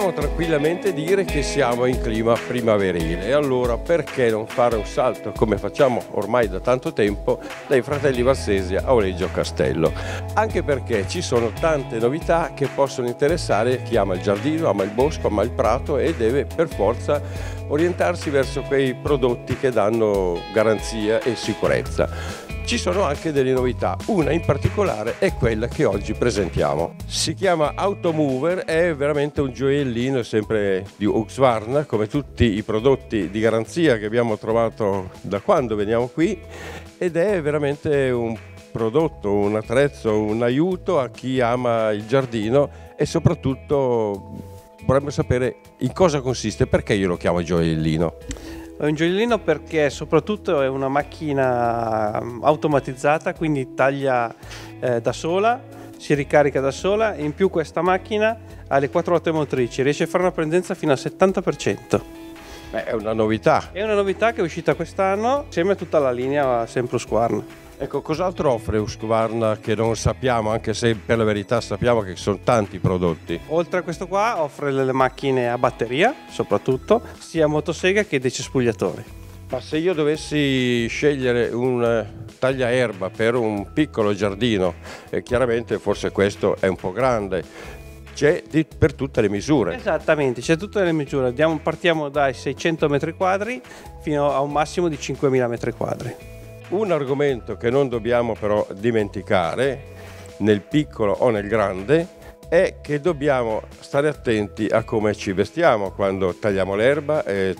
possiamo tranquillamente dire che siamo in clima primaverile. E allora perché non fare un salto, come facciamo ormai da tanto tempo, dai Fratelli Valsesia a Oleggio Castello? Anche perché ci sono tante novità che possono interessare chi ama il giardino, ama il bosco, ama il prato e deve per forza orientarsi verso quei prodotti che danno garanzia e sicurezza. Ci sono anche delle novità, una in particolare è quella che oggi presentiamo. Si chiama Automover, è veramente un gioiellino sempre di Husqvarna, come tutti i prodotti di garanzia che abbiamo trovato da quando veniamo qui, ed è veramente un prodotto, un attrezzo, un aiuto a chi ama il giardino e soprattutto vorremmo sapere in cosa consiste, perché io lo chiamo gioiellino. È un gioiellino perché soprattutto è una macchina automatizzata, quindi taglia da sola, si ricarica da sola e in più questa macchina ha le 4 ruote motrici, riesce a fare una pendenza fino al 70%. È una novità. È una novità che è uscita quest'anno insieme a tutta la linea sempre Husqvarna. Ecco, cos'altro offre Husqvarna che non sappiamo, anche se per la verità sappiamo che sono tanti prodotti? Oltre a questo qua offre le macchine a batteria, soprattutto, sia motosega che decespugliatori. Ma se io dovessi scegliere un tagliaerba per un piccolo giardino, chiaramente forse questo è un po' grande, c'è per tutte le misure. Esattamente, c'è tutte le misure. Partiamo dai 600 metri quadri fino a un massimo di 5000 metri quadri. Un argomento che non dobbiamo però dimenticare, nel piccolo o nel grande, è che dobbiamo stare attenti a come ci vestiamo quando tagliamo l'erba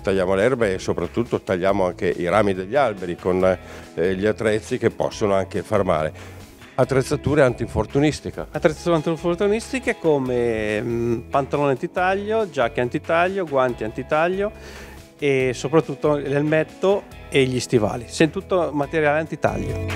e soprattutto tagliamo anche i rami degli alberi con gli attrezzi che possono anche far male. Attrezzature antinfortunistica. Attrezzature antinfortunistiche come pantalone antitaglio, giacche antitaglio, guanti antitaglio e soprattutto l'elmetto e gli stivali, tutto materiale antitaglio.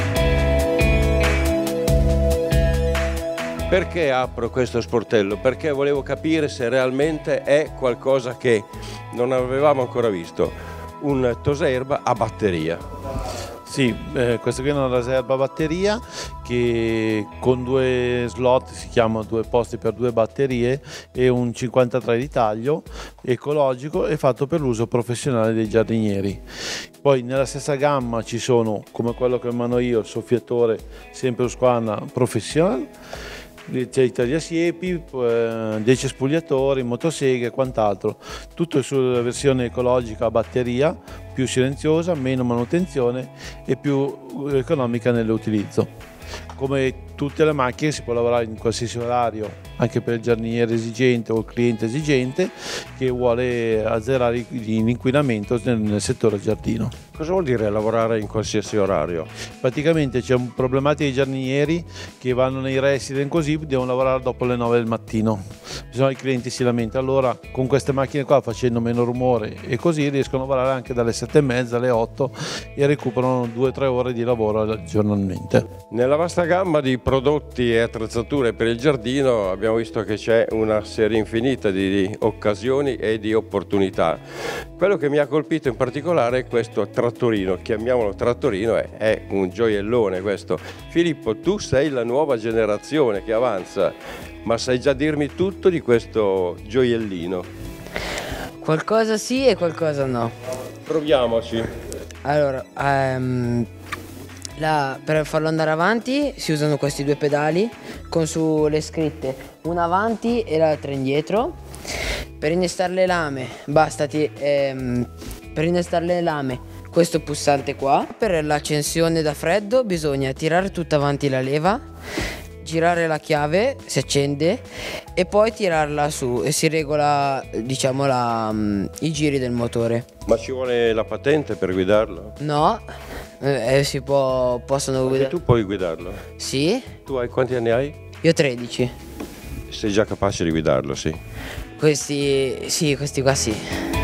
Perché apro questo sportello? Perché volevo capire se realmente è qualcosa che non avevamo ancora visto, un tosaerba a batteria. Sì, questo qui è una raserba a batteria che con 2 slot, si chiama 2 posti per 2 batterie, e un 53 di taglio, ecologico e fatto per l'uso professionale dei giardinieri. Poi nella stessa gamma ci sono, come quello che mano io, il soffiatore sempre Husqvarna Professional, c'è i tagliasiepi, decespugliatori, motoseghe e quant'altro. Tutto sulla versione ecologica a batteria, più silenziosa, meno manutenzione e più economica nell'utilizzo. Come tutte le macchine si può lavorare in qualsiasi orario, anche per il giardiniere esigente o il cliente esigente che vuole azzerare l'inquinamento nel settore giardino. Cosa vuol dire lavorare in qualsiasi orario? Praticamente c'è un problematica dei giardinieri che vanno nei resident così, devono lavorare dopo le 9 del mattino. Bisogna i clienti si lamentano, allora con queste macchine qua, facendo meno rumore e così, riescono a lavorare anche dalle 7:30 alle 8 e recuperano 2-3 ore di lavoro giornalmente. Nella vasta gamma di prodotti e attrezzature per il giardino abbiamo visto che c'è una serie infinita di occasioni e di opportunità. Quello che mi ha colpito in particolare è questo trattorino, chiamiamolo trattorino, è un gioiellone questo. Filippo, tu sei la nuova generazione che avanza, ma sai già dirmi tutto di questo gioiellino? Qualcosa sì e qualcosa no. Proviamoci. Allora, per farlo andare avanti si usano questi 2 pedali con sulle scritte una avanti e l'altra indietro. Per innestare le lame questo pulsante qua. Per l'accensione da freddo bisogna tirare tutta avanti la leva, girare la chiave, si accende e poi tirarla su e si regola, diciamo, i giri del motore. Ma ci vuole la patente per guidarlo? No, possono guidare. Perché tu puoi guidarlo? Sì. Tu quanti anni hai? Io 13. Sei già capace di guidarlo, sì. Questi qua sì.